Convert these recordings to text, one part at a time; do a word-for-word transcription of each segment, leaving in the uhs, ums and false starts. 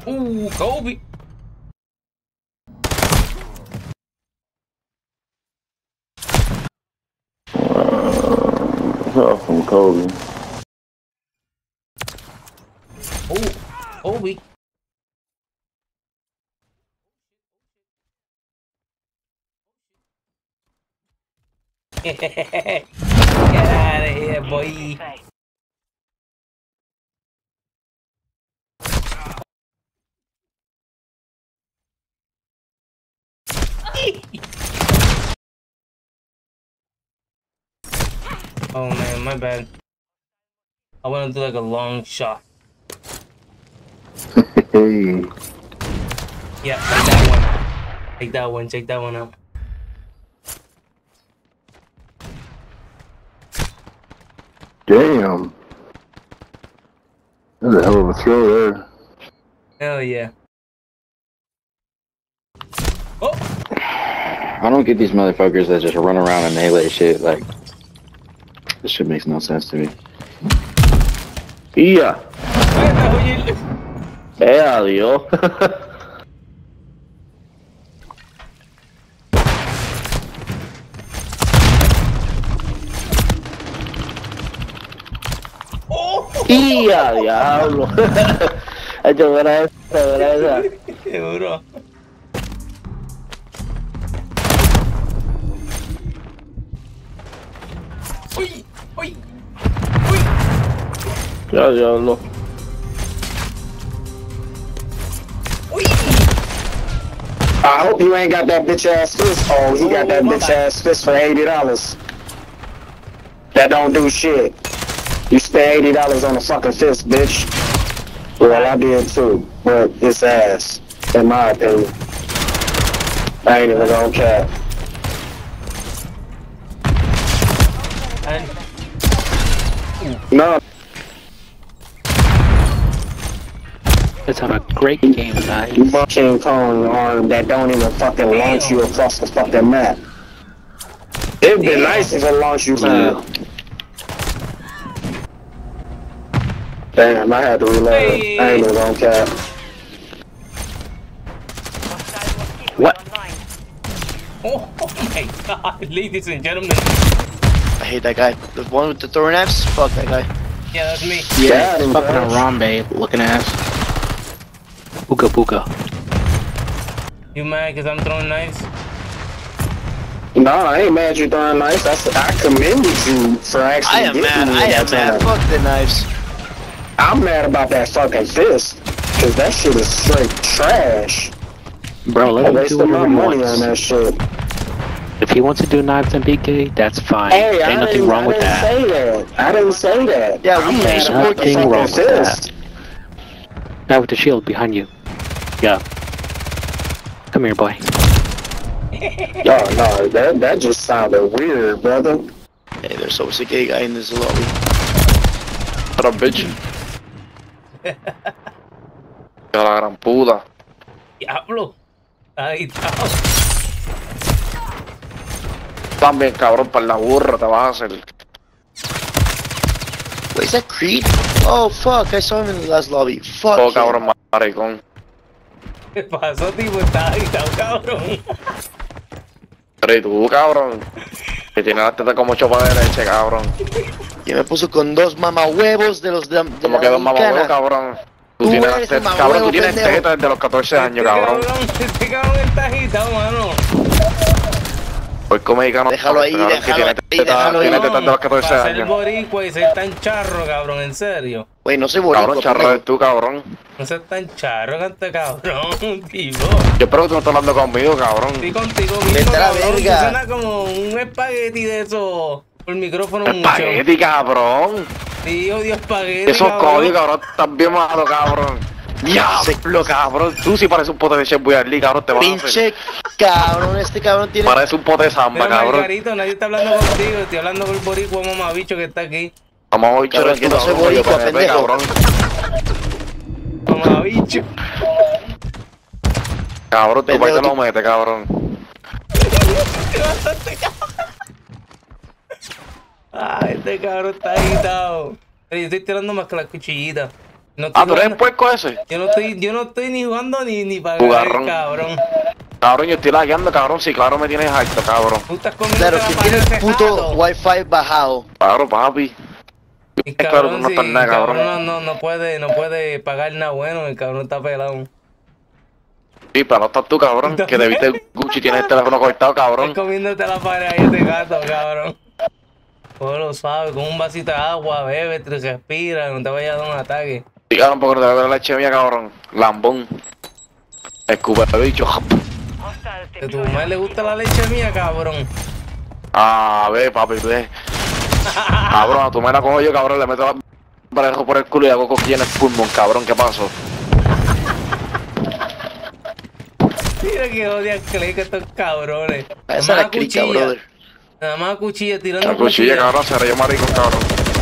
Ooh, Kobe. Uh, from Kobe. Ooh, Kobe. Get out of here, boy. Oh man, my bad. I want to do like a long shot. Hey. Yeah, take that one. Take that one. Take that one out. Damn. That's a hell of a throw there. Hell yeah. Oh! I don't get these motherfuckers that just run around and melee shit. Like, this shit makes no sense to me. Yeah. Hell, yo. ¡Ya, diablo! Ha hecho buena esa, buena esa. Seguro. ¡Uy! ¡Uy! ¡Uy! Ya, diablo. ¡Uy! I hope you ain't got that bitch ass fist. Oh, he got that bitch ass fist for eighty dollars. That don't do shit. You spend eighty dollars on a fucking fist, bitch. Well, I did too, but it's ass, in my opinion. I ain't even gonna care. No. Let's have a great game tonight. King Kong arm that don't even fucking launch you across the fucking map. It'd be nice if it launched you time. Damn, I had to reload. Hey. I ain't even gonna cap. What? Oh, oh my god, ladies and gentlemen. I hate that guy. The one with the throwing knives? Fuck that guy. Yeah, that's me. Yeah, yeah fucking Harambe looking ass. Booga booga. You mad because I'm throwing knives? No, I ain't mad you throwing knives. I, I commended you for actually I am getting mad. me I am that mad. time. Fuck the knives. I'm mad about that fucking fist. Cause that shit is straight trash. Bro, let I him do wasted my whatever he money wants. on that shit. If he wants to do knives and B K, that's fine. Hey, Ain't I nothing didn't, wrong I with didn't that. say that. I didn't say that. Yeah, we I'm ain't mad about the nothing wrong fucking with fist. that. Now with the shield behind you. Yeah. Come here, boy. No, no, that that just sounded weird, brother. Hey, there's always a gay guy in this lobby. Otra bitch. A la gran puta. Diablo. Ahí está. También, cabrón, para la burra te vas a hacer. Wait, is that Creed? Oh, fuck. I saw him in the last lobby. Fuck. Oh, him. cabrón, maricón. ¿Qué pasó, tipo? Está agitado, cabrón. Pero y tú, cabrón. Que tienes la teta como chopa de leche, cabrón. Y me puso con dos mamahuevos de los de, de Como la que dos mamahuevos, americana. cabrón. Tú Tú tienes eres las tetas, un cabrón, tú mamahuevo, tienes pendejo. tetas desde los catorce años, cabrón. Este cabrón está agitado, mano. Puerco mexicano. Déjalo ahí, cabrón, que déjalo tiene ahí, tetas- déjalo ahí. Tiene tetas de los catorce Para ser años. boricua y ser tan charro, cabrón, en serio. Güey, no soy boricua, Cabrón, charro pendejo. eres tú, cabrón. No seas tan charro, canta cabrón, tipo. Yo espero que tú no estés hablando conmigo, cabrón. Estoy contigo mismo, Vete a la cabrón. verga. Tú suena como un espagueti de esos por micrófono mucho. Espagueti, cabrón. Sí, odio espagueti, Esos cabrón. códigos, cabrón, están bien malo, cabrón. Diablo, cabrón. Tú sí pareces un pote de Chef Boyardee, cabrón, te vas a hacer. Pinche cabrón, este cabrón tiene... Parece un pote de samba, Mira, cabrón. Margarito, nadie está hablando contigo. Estoy hablando con el boricua mamabicho que está aquí. Vamos a bicho Cabrón, de que tu no soy cabrón, boricua, yo P N P, pendejo. cabrón. Mamabicho. Cabrón, tu Pendejo, país te lo tú- mete, cabrón. Ay, este cabrón está agitado. Pero yo estoy tirando más que la cuchillita. No estoy Ah, ¿tú eres el jugando- puerco ese? yo no estoy, yo no estoy ni jugando ni, ni para Jugarrón. cabrón. Cabrón, yo estoy lagueando, cabrón. Sí, claro, me tienes alto, cabrón. Tú estás comiendo Claro, la que pared tiene el puto cejado. wifi bajado. Claro, papi. Y Es claro, tú cabrón, no sí, estás nada, cabrón, cabrón. no, no, no puede, no puede pagar nada bueno, el cabrón está pelado. Sí, pero no estás tú, cabrón. Que te viste el Gucci y tienes el teléfono cortado, Estás cabrón. comiéndote la pared ahí de gato, cabrón. Todo lo sabe, con un vasito de agua, bebe, te respira, no te vaya a dar un ataque. Sí, cabrón, porque no te veo la leche mía, cabrón. Lambón. Escupe bicho. Que a tu madre le gusta la leche mía, cabrón. Ah, ve, papi, ve. Cabrón, a tu madre la cojo yo, cabrón. Le meto la parejo por el culo y hago cosquilla en el pulmón, cabrón. ¿Qué pasó? Mira que odian clic estos cabrones. Esa es Nada la más clica, cuchilla. brother. Nada más cuchilla, tirando La cuchilla, cabrón, se reyó maricón, cabrón.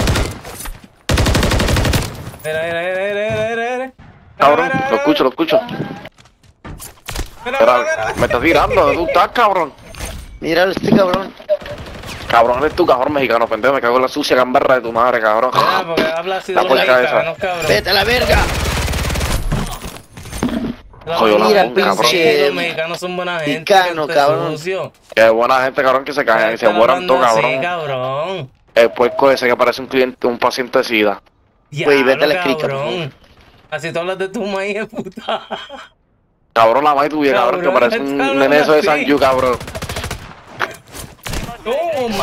Mira, mira, mira, mira, mira, mira, mira. Cabrón, Mira, mira, lo escucho, lo escucho. mira, Pero, mira, mira. me estás tirando, ¿dónde tú estás, cabrón? Mira este cabrón. Cabrón, eres tú, cabrón mexicano, pendejo. Me cago en la sucia gamberra de tu madre, cabrón. Mira, porque habla así de La los puerca esa. mexicanos, cabrón. Vete a la verga. La Jodió la mayoría boca, de cabrón. los mexicanos son buena gente. Mexicano, gente cabrón. sucio. Qué buena gente, cabrón, que se caen y se Están mueran todos, hablando así, cabrón. cabrón. El puerco ese que parece un cliente, un paciente de sida. Güey, vete a la Diablo, clica, por cabrón. favor. Así tú hablas de tu maíz, de puta. Cabrón, la madre tuya, cabrón, que Cabrón, parece un está nene eso de hablando San Yu, cabrón. Toma.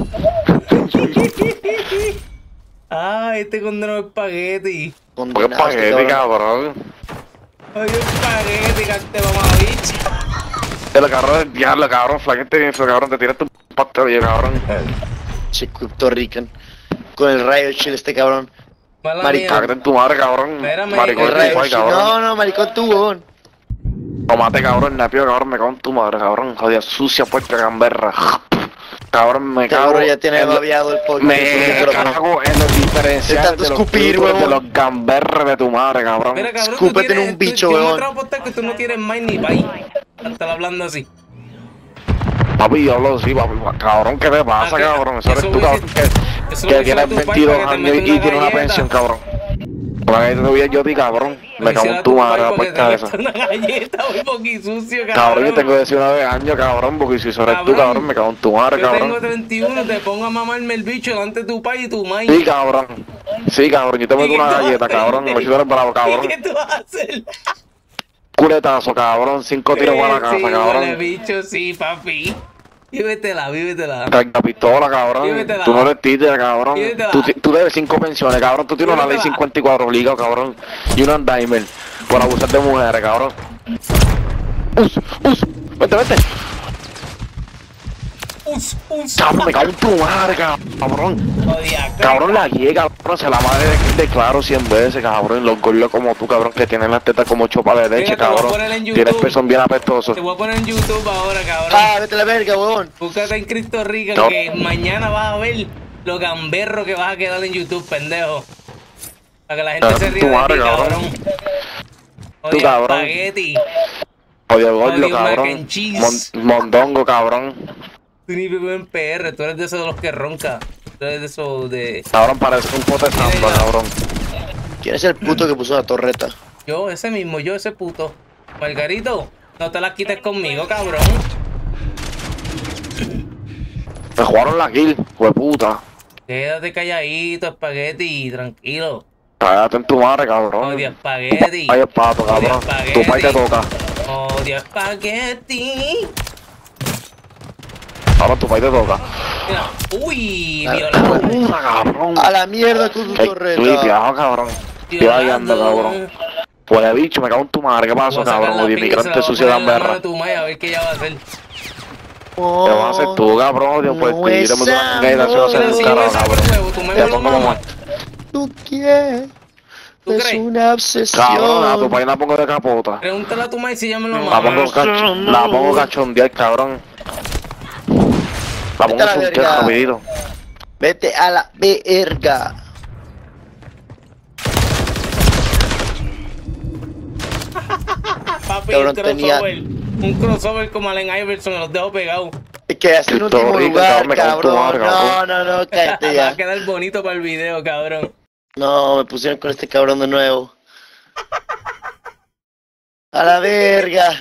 Ah, este condenado espagueti. Porque Condenado este espagueti, cabrón. cabrón. Ay, espagueti, cante mamabicho. El cabrón del diablo, cabrón, flaquete bien feo, cabrón, te tiraste un pastel, cabrón. Che, Puerto Rican. Con el rayo chill este cabrón. Mala Marica, mía. Cágate en tu madre, cabrón. Mira, me- Maricón El de tu rayo padre, chill. cabrón. No, no, maricón tú, weón. Tomate, cabrón, napio, cabrón, me cago en tu madre, cabrón. Jodida sucia, puerca gamberra. Cabrón, me cago. Cabrón, ya tiene en lo- babeado el pollo. Me cago en los diferenciales De tanto de los escupir, frutos de huevón. los gamberros de tu madre, cabrón. Mira, cabrón, Escúpete tú en tienes, un bicho, tú, yo me weón. atrevo a apostar que tú no tienes más ni pay. Estar hablando así. Papi, yo hablo así, papi. Cabrón, ¿qué te pasa, Ah, que- cabrón? Eso eres eso tú, hubiese- cabrón, que, eso que hubiese tienes sido tu pai veintidós para que te años y, meta y una tienes una galleta. pensión, cabrón. Con la galleta te voy a yo a ti, cabrón. Me cago en tu madre, la puerca esa. Una galleta muy poquisucio, cabrón. Cabrón, yo tengo diecinueve años, cabrón, porque si eso eres tú, Cabrón. cabrón, me cago en tu madre, Yo tengo cabrón. treinta y uno, te pongo a mamarme el bicho delante de tu pai y tu mai. Sí, cabrón. Sí, cabrón, yo te meto ¿Y qué una tú vas a galleta, hacer? cabrón. A ver si tú eres bravo, ¿Y cabrón. qué tú vas a hacer? Culetazo, cabrón. Cinco tiros para la casa, Sí, huele cabrón. bicho, sí, papi. Vívetela, vívetela. Carga pistola, cabrón. Llévetela. Tú no eres títere, cabrón. Llévetela. Tú, ti- tú debes cinco pensiones, cabrón. Tú tienes una ley Llévetela. cincuenta y cuatro obligado, cabrón. Y un Alzheimer por abusar de mujeres, cabrón. Us, us. Vete, vete. Us, us. Cabrón, me cago en tu madre, cabrón. Odia, Cabrón, la guía, cabrón. Se la madre de, de claro cien veces, cabrón. Los gordos como tú, cabrón, que tienen las tetas como chopa de leche, Mira, te voy a cabrón. poner en Tienes YouTube. pezón bien apestoso. Te voy a poner en YouTube ahora, cabrón. Ah, vete a la verga, weón. Búscate en Cristo Rica No. que mañana vas a ver lo gamberro que vas a quedar en YouTube, pendejo. Para que la gente Ah, se tu ría de madre, ti, cabrón. cabrón. Tu Odia cabrón. espagueti. Oye, gordo, Odio mac cabrón. and cheese. Mon- mondongo, cabrón. Tú ni vives en P R, tú eres de esos de los que ronca. Tú eres de esos de... Cabrón, parece un pote de samba, Mira. cabrón. ¿Quién es el puto que puso la torreta? Yo, ese mismo, yo, ese puto. Margarito, no te las quites conmigo, cabrón. Me jugaron la kill, hueputa. Quédate calladito, espagueti, tranquilo. Cállate en tu madre, cabrón. Odio espagueti. Ay, el pato, Odio cabrón. espagueti. Tu pai te toca. Odio espagueti. Cabrón, tu pai te toca. Mira, uy, Ah, violado. Puta, cabrón. A la mierda con tu Qué torreta. clipeado, cabrón. Estoy bailando, cabrón. Pues bicho, me cago en tu madre. ¿Qué pasó, Voy a sacar cabrón? la Oye, pinga y se la inmigrante voy a sucio de poner en la mano amberra. de tu madre, a ver qué ella va a hacer. ¿Qué vas a hacer tú, cabrón? Dios, pues, No te es iremos de una manera, se va a hacer Mira, un si yo me carajo, saco el cabrón. huevo, tú me Te me lo pongo como- mamas. ¿Tú quieres? ¿Tú Es crees? una obsesión. Cabrón, a tu país la pongo de capota. Pregúntale a tu madre si ella me lo La mama. pongo, cach la pongo cachondear, cabrón. La pongo Vete a la en su verga. rapidito. Vete a la verga. Papi, Cabrón, un tenía- crossover. Un crossover como Allen Iverson, los dejo pegados. Es que hace un Cristo último rico, lugar, cabrón, me cago en tu cabrón. madre, No, cabrón. no, no, cállate Va a ya. quedar bonito para el video, cabrón. No, me pusieron con este cabrón de nuevo. A la verga.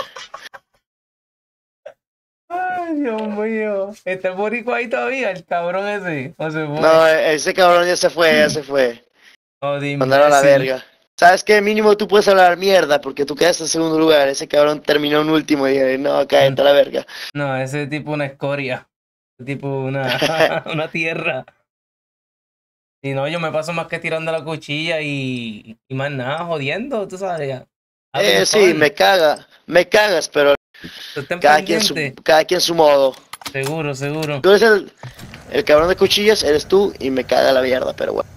Ay, Dios mío. ¿Está el boricua ahí todavía, el cabrón ese? ¿O se fue? No, ese cabrón ya se fue, ya se fue. Oh, de Mandaron a la imbécil. verga. ¿Sabes qué? Mínimo tú puedes hablar mierda porque tú quedaste en segundo lugar. Ese cabrón terminó en último y dije, no, cállate a la verga. No, ese tipo una escoria. Ese tipo una, una tierra. Y no, yo me paso más que tirando la cuchilla y, y más nada, jodiendo, tú sabes. Ya. Eh, sí, me caga, me cagas, pero Estén cada quien, su, pendientes. cada quien su modo. Seguro, seguro. Tú eres el, el cabrón de cuchillas, eres tú y me caga la mierda, pero bueno.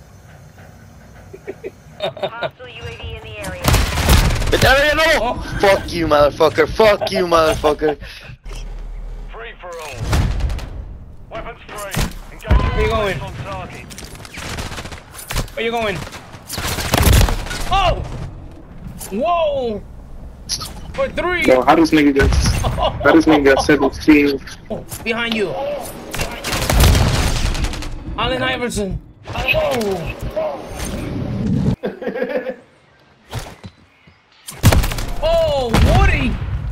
¡Vete a la verga, no! Oh. Fuck you, motherfucker, fuck you, motherfucker. Free for all. Weapons free. Engage Where you all going? on target. Where you going? Oh! Whoa! For three! Yo, how does nigga get how does nigga get seventeen? Oh, behind you. Allen Iverson. Oh! Oh, Woody!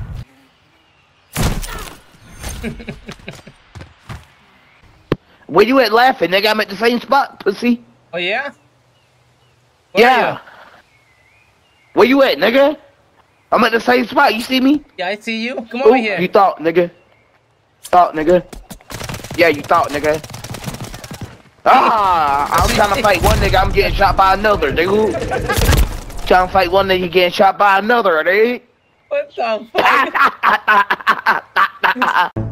Where you at laughing, nigga? I'm at the same spot, pussy. Oh, yeah? Where yeah. are Where you at, nigga? I'm at the same spot. You see me? you? Yeah, I see you. Come over Ooh, here. you thought, nigga. Thought, nigga. Yeah, you thought, nigga. Ah, I'm trying to fight one nigga, I'm getting shot by another, nigga. Trying to fight one nigga, getting shot by another, nigga. What the fuck?